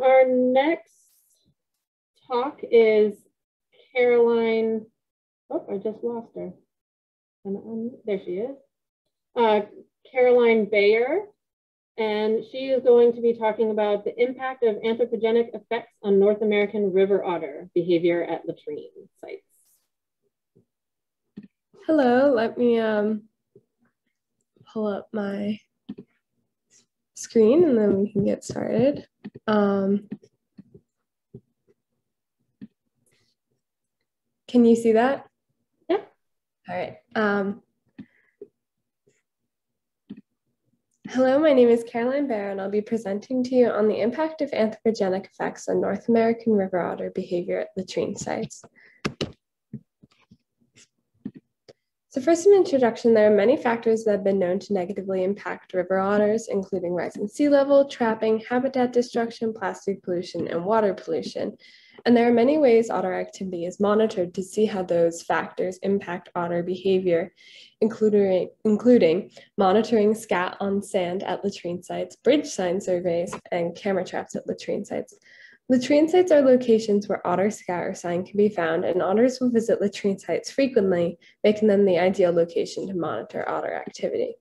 Our next talk is Caroline. Oh, I just lost her. There she is. Caroline Bayer. And she is going to be talking about the impact of anthropogenic effects on North American river otter behavior at latrine sites. Hello, let me pull up my screen and then we can get started. Can you see that? Yeah. All right. Hello, my name is Caroline Bayer, and I'll be presenting to you on the impact of anthropogenic effects on North American river otter behavior at latrine sites. So first, an introduction. There are many factors that have been known to negatively impact river otters, including rising sea level, trapping, habitat destruction, plastic pollution, and water pollution. And there are many ways otter activity is monitored to see how those factors impact otter behavior, including monitoring scat on sand at latrine sites, bridge sign surveys, and camera traps at latrine sites. Latrine sites are locations where otter scat or sign can be found, and otters will visit latrine sites frequently, making them the ideal location to monitor otter activity.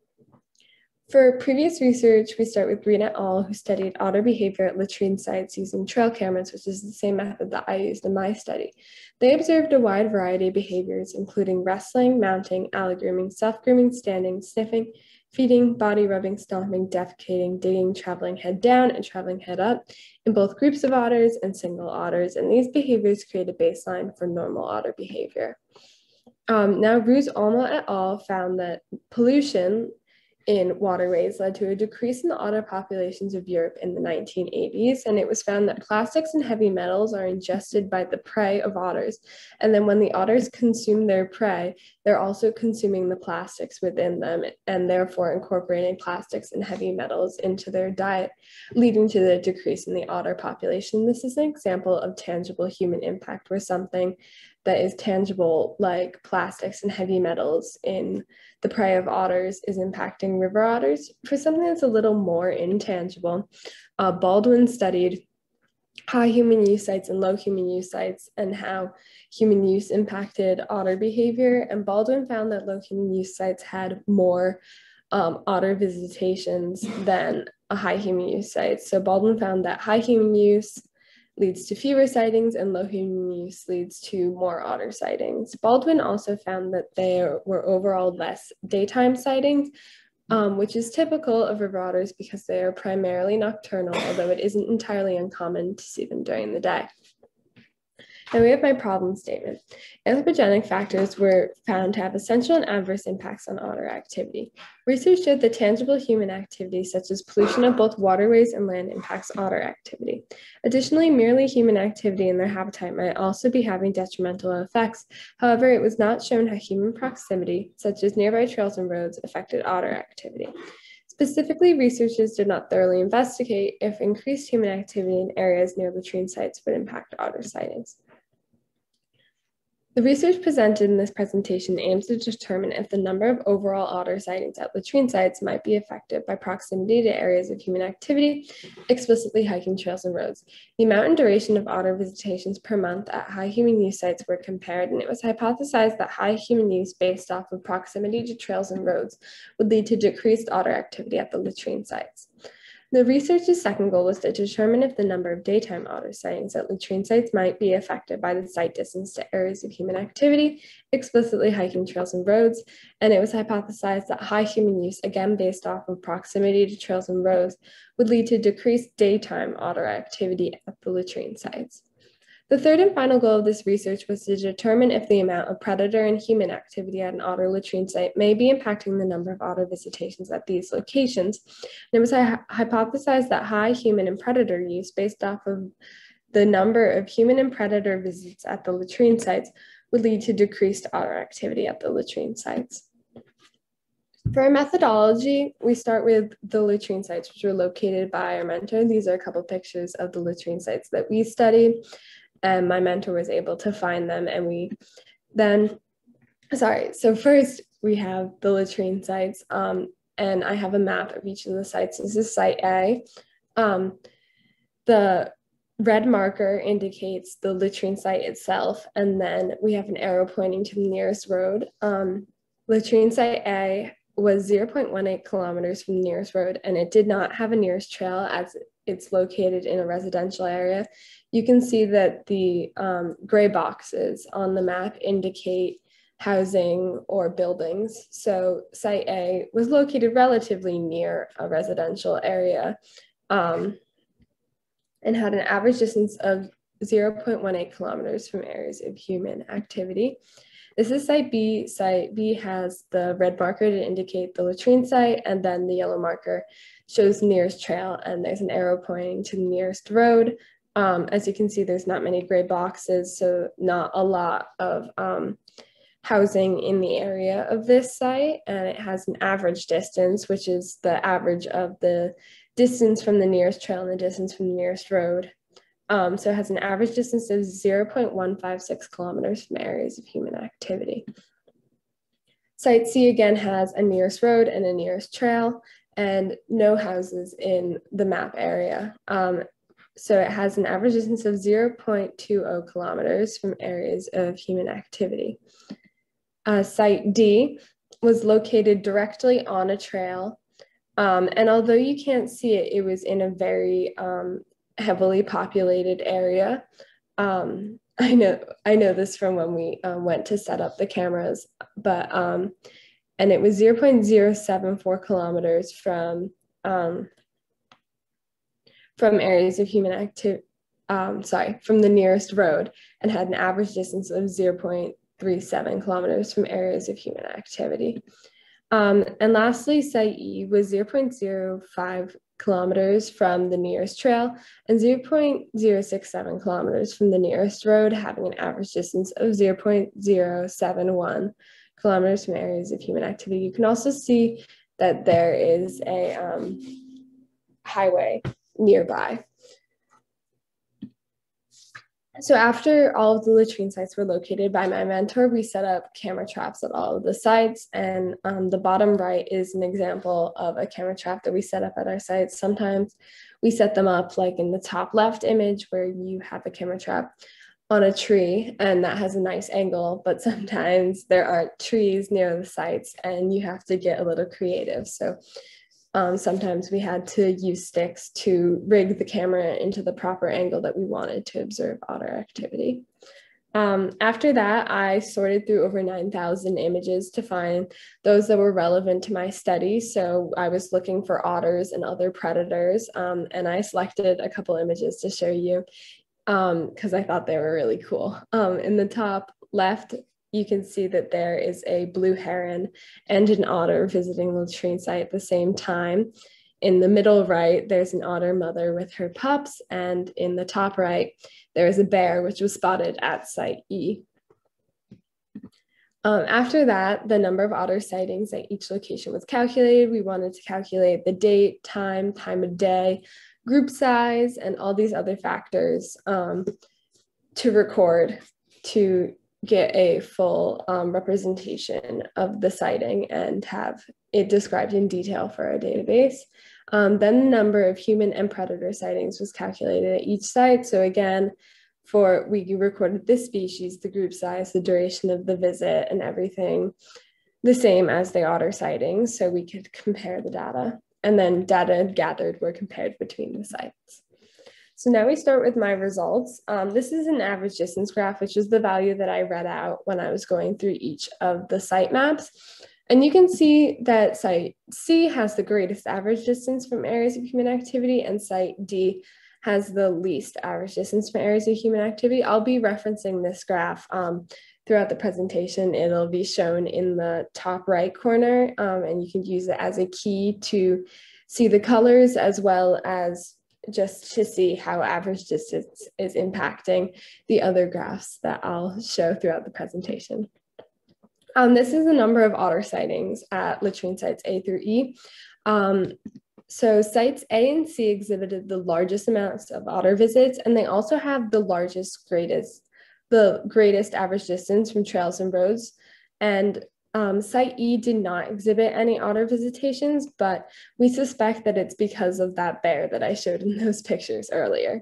For previous research, we start with Green et al., who studied otter behavior at latrine sites using trail cameras, which is the same method that I used in my study. They observed a wide variety of behaviors, including wrestling, mounting, allogrooming, self-grooming, standing, sniffing, feeding, body rubbing, stomping, defecating, digging, traveling head down, and traveling head up in both groups of otters and single otters, and these behaviors create a baseline for normal otter behavior. Now, Ruse Alma et al. Found that pollution in waterways led to a decrease in the otter populations of Europe in the 1980s, and it was found that plastics and heavy metals are ingested by the prey of otters, and then when the otters consume their prey, they're also consuming the plastics within them, and therefore incorporating plastics and heavy metals into their diet, leading to the decrease in the otter population. This is an example of tangible human impact, where something that is tangible, like plastics and heavy metals in the prey of otters, is impacting river otters. For something that's a little more intangible, Baldwin studied high human use sites and low human use sites and how human use impacted otter behavior. And Baldwin found that low human use sites had more otter visitations than a high human use site. So Baldwin found that high human use leads to fewer sightings and low human use leads to more otter sightings. Baldwin also found that there were overall less daytime sightings, which is typical of river otters because they are primarily nocturnal, although it isn't entirely uncommon to see them during the day. Now we have my problem statement. Anthropogenic factors were found to have essential and adverse impacts on otter activity. Research showed that tangible human activity, such as pollution of both waterways and land, impacts otter activity. Additionally, merely human activity in their habitat might also be having detrimental effects. However, it was not shown how human proximity, such as nearby trails and roads, affected otter activity. Specifically, researchers did not thoroughly investigate if increased human activity in areas near latrine sites would impact otter sightings. The research presented in this presentation aims to determine if the number of overall otter sightings at latrine sites might be affected by proximity to areas of human activity, explicitly hiking trails and roads. The amount and duration of otter visitations per month at high human use sites were compared, and it was hypothesized that high human use based off of proximity to trails and roads would lead to decreased otter activity at the latrine sites. The research's second goal was to determine if the number of daytime otter sightings at latrine sites might be affected by the site distance to areas of human activity, explicitly hiking trails and roads, and it was hypothesized that high human use, again based off of proximity to trails and roads, would lead to decreased daytime otter activity at the latrine sites. The third and final goal of this research was to determine if the amount of predator and human activity at an otter latrine site may be impacting the number of otter visitations at these locations. And it was hypothesized that high human and predator use based off of the number of human and predator visits at the latrine sites would lead to decreased otter activity at the latrine sites. For our methodology, we start with the latrine sites, which were located by our mentor. These are a couple pictures of the latrine sites that we studied. And my mentor was able to find them, and so first we have the latrine sites, and I have a map of each of the sites. This is site A. The red marker indicates the latrine site itself, and then we have an arrow pointing to the nearest road. Latrine site A was 0.18 kilometers from the nearest road, and it did not have a nearest trail as it's located in a residential area. You can see that the gray boxes on the map indicate housing or buildings. So site A was located relatively near a residential area and had an average distance of 0.18 kilometers from areas of human activity. This is site B. Site B has the red marker to indicate the latrine site, and then the yellow marker shows the nearest trail, and there's an arrow pointing to the nearest road. As you can see, there's not many gray boxes, so not a lot of housing in the area of this site, and it has an average distance, which is the average of the distance from the nearest trail and the distance from the nearest road. So it has an average distance of 0.156 kilometers from areas of human activity. Site C again has a nearest road and a nearest trail and no houses in the map area. So it has an average distance of 0.20 kilometers from areas of human activity. Site D was located directly on a trail. And although you can't see it, it was in a very heavily populated area. I know this from when we went to set up the cameras, but and it was 0.074 kilometers from areas of human activity. From the nearest road, and had an average distance of 0.37 kilometers from areas of human activity. And lastly, site E was 0.05 kilometers from the nearest trail and 0.067 kilometers from the nearest road, having an average distance of 0.071 kilometers from areas of human activity. You can also see that there is a highway nearby. So after all of the latrine sites were located by my mentor, we set up camera traps at all of the sites. And the bottom right is an example of a camera trap that we set up at our sites. Sometimes we set them up like in the top left image where you have a camera trap on a tree and that has a nice angle, but sometimes there aren't trees near the sites and you have to get a little creative. So sometimes we had to use sticks to rig the camera into the proper angle that we wanted to observe otter activity. After that, I sorted through over 9,000 images to find those that were relevant to my study. So I was looking for otters and other predators, and I selected a couple images to show you because I thought they were really cool. In the top left, you can see that there is a blue heron and an otter visiting the latrine site at the same time. In the middle right, there's an otter mother with her pups, and in the top right, there is a bear which was spotted at site E. After that, the number of otter sightings at each location was calculated. We wanted to calculate the date, time of day, group size, and all these other factors to record to get a full representation of the sighting and have it described in detail for our database. Then the number of human and predator sightings was calculated at each site. So again, we recorded this species, the group size, the duration of the visit, and everything the same as the otter sightings, so we could compare the data. And then data gathered were compared between the sites. So now we start with my results. This is an average distance graph, which is the value that I read out when I was going through each of the site maps. And you can see that site C has the greatest average distance from areas of human activity, and site D has the least average distance from areas of human activity. I'll be referencing this graph throughout the presentation. It'll be shown in the top right corner, and you can use it as a key to see the colors as well as just to see how average distance is impacting the other graphs that I'll show throughout the presentation. This is the number of otter sightings at latrine sites A through E. So sites A and C exhibited the largest amounts of otter visits, and they also have the greatest average distance from trails and roads. And Site E did not exhibit any otter visitations, but we suspect that it's because of that bear that I showed in those pictures earlier.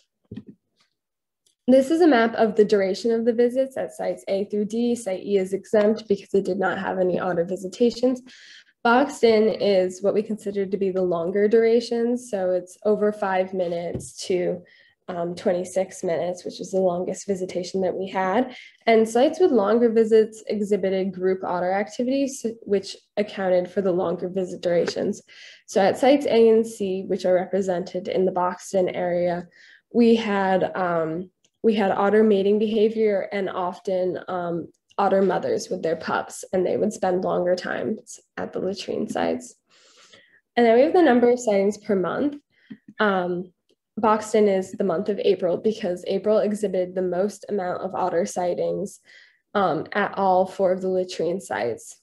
This is a map of the duration of the visits at sites A through D. Site E is exempt because it did not have any otter visitations. Boxed in is what we consider to be the longer durations. So it's over 5 minutes to 26 minutes, which is the longest visitation that we had. And sites with longer visits exhibited group otter activities, which accounted for the longer visit durations. So at sites A and C, which are represented in the boxed-in area, we had otter mating behavior and often otter mothers with their pups, and they would spend longer times at the latrine sites. And then we have the number of sightings per month. Boxed in is the month of April because April exhibited the most amount of otter sightings at all 4 of the latrine sites.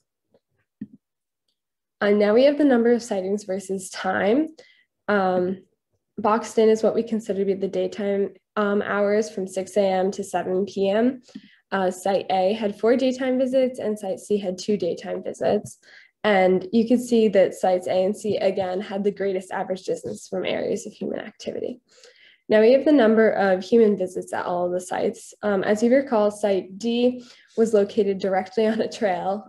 And now we have the number of sightings versus time. Boxed in is what we consider to be the daytime hours from 6 a.m. to 7 p.m. Site A had 4 daytime visits and Site C had 2 daytime visits. And you can see that sites A and C, again, had the greatest average distance from areas of human activity. Now we have the number of human visits at all of the sites. As you recall, Site D was located directly on a trail,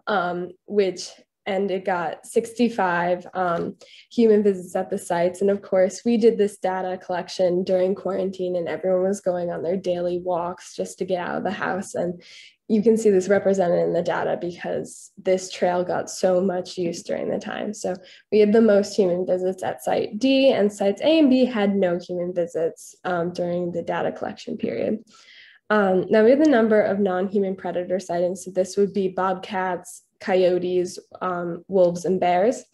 and it got 65 human visits at the sites. And of course, we did this data collection during quarantine and everyone was going on their daily walks just to get out of the house. And you can see this represented in the data because this trail got so much use during the time. So we had the most human visits at Site D, and sites A and B had no human visits during the data collection period. Now we have the number of non-human predator sightings. So this would be bobcats, coyotes, wolves, and bears.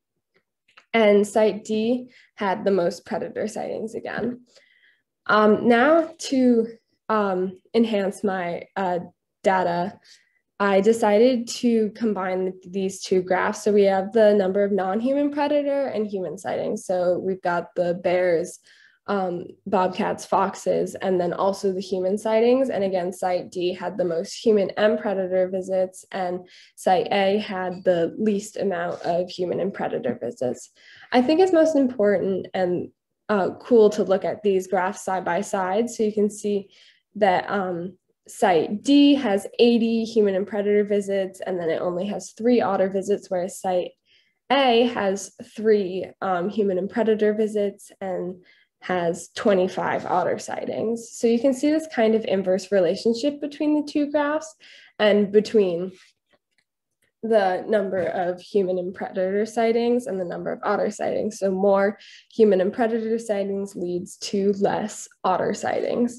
And Site D had the most predator sightings again. Now to enhance my data, I decided to combine these 2 graphs. So we have the number of non-human predator and human sightings. So we've got the bears, bobcats, foxes, and then also the human sightings. And again, Site D had the most human and predator visits, and Site A had the least amount of human and predator visits. I think it's most important and cool to look at these graphs side by side. So you can see that Site D has 80 human and predator visits, and then it only has 3 otter visits, whereas Site A has 3 human and predator visits and has 25 otter sightings. So you can see this kind of inverse relationship between the 2 graphs and between the number of human and predator sightings and the number of otter sightings. So more human and predator sightings leads to less otter sightings.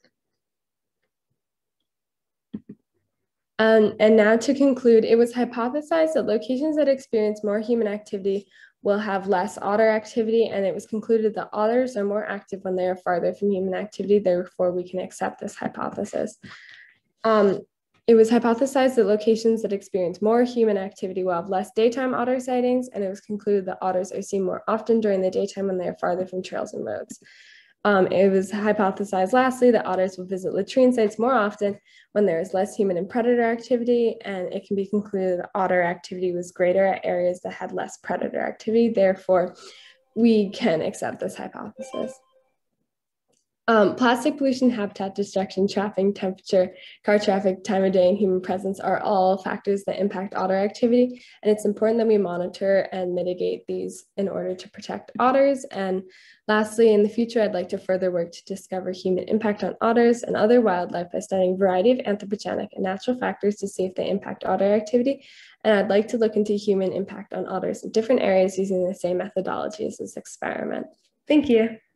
And now to conclude, it was hypothesized that locations that experience more human activity will have less otter activity, and it was concluded that otters are more active when they are farther from human activity, therefore we can accept this hypothesis. It was hypothesized that locations that experience more human activity will have less daytime otter sightings, and it was concluded that otters are seen more often during the daytime when they are farther from trails and roads. It was hypothesized lastly that otters will visit latrine sites more often when there is less human and predator activity, and it can be concluded that otter activity was greater at areas that had less predator activity. Therefore, we can accept this hypothesis. Plastic pollution, habitat destruction, trapping, temperature, car traffic, time of day, and human presence are all factors that impact otter activity. And it's important that we monitor and mitigate these in order to protect otters. And lastly, in the future, I'd like to further work to discover human impact on otters and other wildlife by studying a variety of anthropogenic and natural factors to see if they impact otter activity. And I'd like to look into human impact on otters in different areas using the same methodology as this experiment. Thank you.